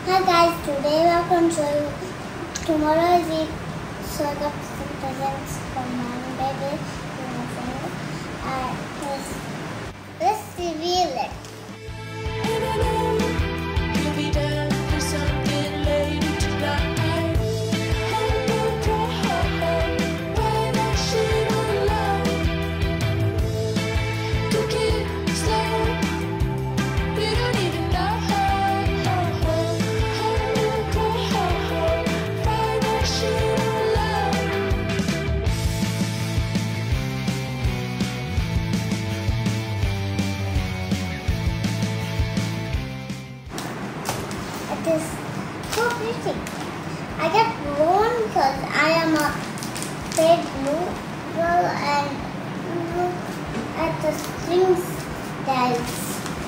Hi guys, today we are going to show you tomorrow is the sort of some presents from mommy baby and my friend. Let's reveal it. It is so pretty. I get blown because I am a big blue girl and look at the strings dance.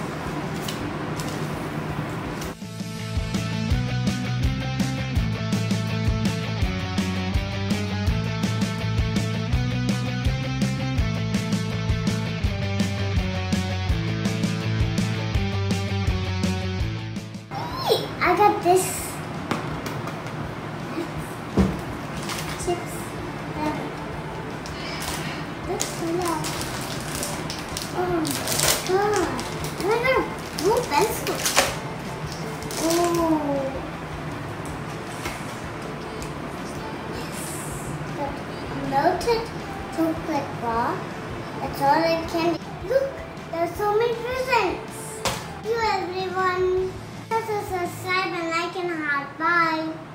I got this chips. That's so loud. Oh my god! I got a blue pencil. Oh. But melted chocolate bar. That's all I can. Look, there's so many presents. Thank you everyone. Subscribe and like and heart. Bye.